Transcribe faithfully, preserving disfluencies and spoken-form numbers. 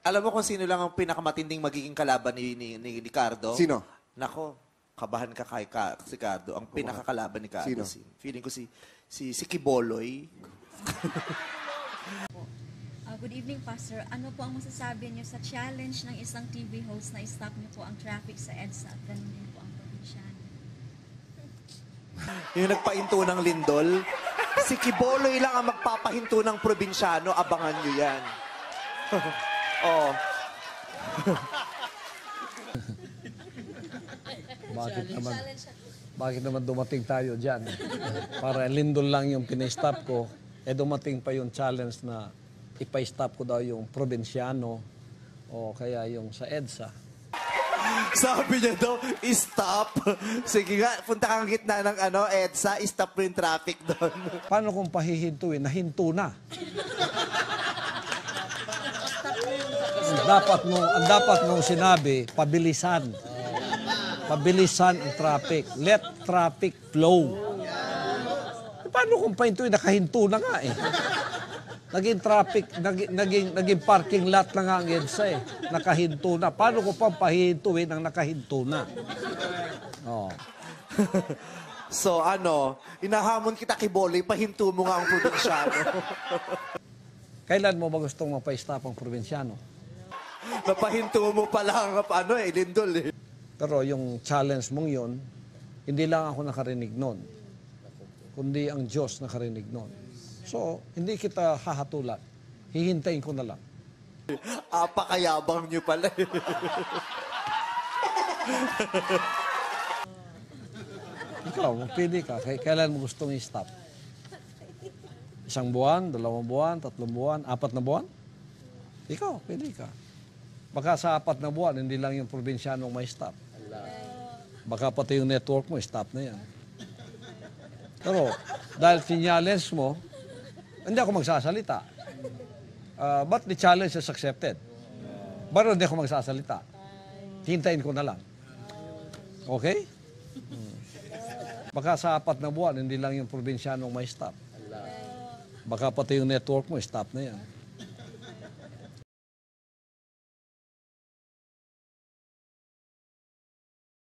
Alam mo kung sino lang ang pinakamatinding magiging kalaban ni, ni, ni, ni Cardo? Sino? Nako, kabahan ka kay Car si Cardo. Ang pinakakalaban ni Cardo. Sino? Si, feeling ko si, si, si Quibuloy. Uh, good evening, Pastor. Ano po ang masasabi niyo sa challenge ng isang T V host na i-stop niyo po ang traffic sa EDSA at ganun din po ang probinsyano? Yung nagpahinto ng lindol. Si Quibuloy lang ang magpapahinto ng probinsyano. Abangan nyo yan. Oh. Bakit naman, bakit naman dumating tayo dyan? Para lindol lang yung pinay-stop ko, eh dumating pa yung challenge na ipa-stop ko daw yung probinsyano o kaya yung sa EDSA. Sabi niya daw, stop. Sige nga, punta kang gitna ng ano, EDSA, stop mo yung traffic doon. Paano kung pahihintuin? Nahinto na. Ang dapat mo, ang dapat mong sinabi, pabilisan. Pabilisan ang traffic. Let traffic flow. Paano kung pahintuin? Nakahinto na nga eh. Naging traffic, naging, naging, naging parking lot na nga ang EDSA eh. Nakahinto na. Paano ko pang pahihintuin ang nakahinto na? Oh. So ano, inahamon kita Quibuloy, pahinto mo nga ang probinsyano. Kailan mo ba gustong mapa-stop ang probinsyano? Napahinto mo pa lang, ano eh, lindol eh. Pero yung challenge mong yun, hindi lang ako nakarinig nun, kundi ang Diyos nakarinig nun. So, hindi kita hahatulan. Hihintayin ko na lang. Apakayabang nyo pala eh. Ikaw, magpili ka. Kailan mo gustong i-stop? Isang buwan, dalawang buwan, tatlong buwan, apat na buwan? Ikaw, pili ka. Baka sa apat na buwan, hindi lang yung probinsyanong may stop. Baka pati yung network mo, stop na yan. Pero, dahil sinyalens mo, hindi ako magsasalita. Uh, but the challenge is accepted. Pero hindi ako magsasalita. Hintayin ko na lang. Okay? Hmm. Baka sa apat na buwan, hindi lang yung probinsyanong may stop. Baka pati yung network mo, stop na yan.